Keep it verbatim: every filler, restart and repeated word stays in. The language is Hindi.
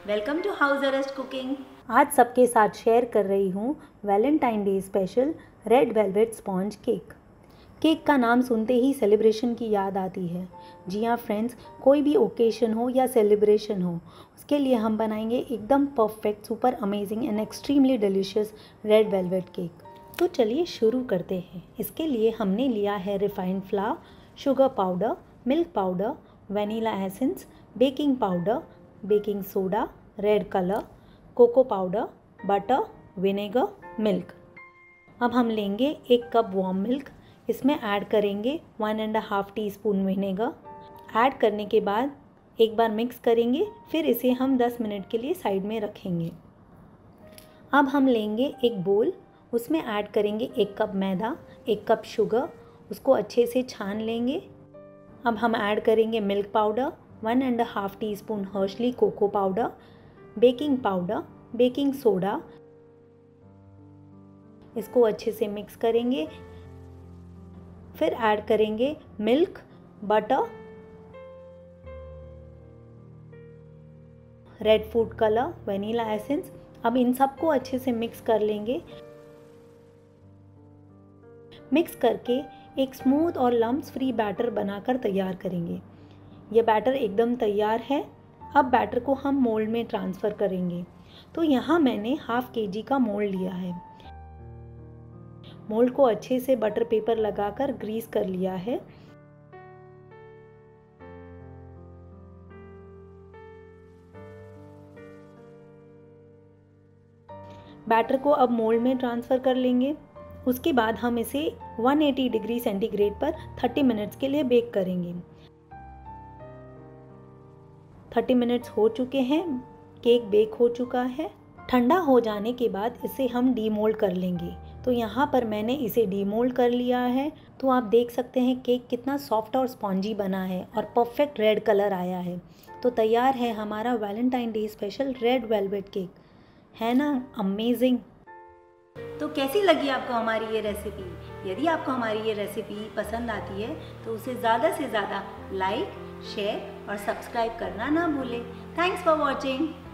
Welcome to house arrest cooking. आज सबके साथ शेयर कर रही हूँ Valentine day special red velvet sponge cake. Cake का नाम सुनते ही सेलिब्रेशन की याद आती है। जी हाँ फ्रेंड्स, कोई भी ओकेशन हो या सेलिब्रेशन हो, उसके लिए हम बनाएंगे एकदम perfect, super amazing and extremely delicious red velvet cake. तो चलिए शुरू करते हैं। इसके लिए हमने लिया है refined flour, sugar powder, milk powder, vanilla essence, baking powder, baking soda, red colour, cocoa powder, butter, vinegar, milk. अब हम लेंगे एक कप वार्म मिल्क, इसमें ऐड करेंगे one and half teaspoon vinegar. Add करने के बाद एक बार मिक्स करेंगे, फिर इसे हम दस मिनट के लिए साइड में रखेंगे। अब हम लेंगे एक बोल, उसमें ऐड करेंगे एक कप मैदा, एक कप शुगर, उसको अच्छे से छान लेंगे। अब हम ऐड करेंगे milk powder, one and half teaspoon Hershey's cocoa powder, baking powder, baking soda, इसको अच्छे से मिक्स करेंगे। फिर ऐड करेंगे milk, butter, red food colour, vanilla essence. अब इन सबको अच्छे से मिक्स कर लेंगे। मिक्स करके एक स्मूथ और लम्प्स फ्री बैटर बनाकर तैयार करेंगे। यह बैटर एकदम तैयार है। अब बैटर को हम मोल्ड में ट्रांसफ़र करेंगे। तो यहाँ मैंने हाफ के जी का मोल्ड लिया है। मोल्ड को अच्छे से बटर पेपर लगाकर ग्रीस कर लिया है। बैटर को अब मोल्ड में ट्रांसफ़र कर लेंगे। उसके बाद हम इसे एक सौ अस्सी डिग्री सेंटीग्रेड पर तीस मिनट्स के लिए बेक करेंगे। तीस मिनट्स हो चुके हैं, केक बेक हो चुका है। ठंडा हो जाने के बाद इसे हम डीमोल्ड कर लेंगे। तो यहाँ पर मैंने इसे डीमोल्ड कर लिया है। तो आप देख सकते हैं केक कितना सॉफ्ट और स्पॉन्जी बना है और परफेक्ट रेड कलर आया है। तो तैयार है हमारा Valentine day special red velvet cake, है ना अमेजिंग। तो कैसी लगी आपको हमारी ये रेसिपी? यदि आपको हमारी ये रेसिपी पसंद आती है तो उसे ज़्यादा से ज़्यादा लाइक, शेयर और सब्सक्राइब करना ना भूलें। Thanks for watching.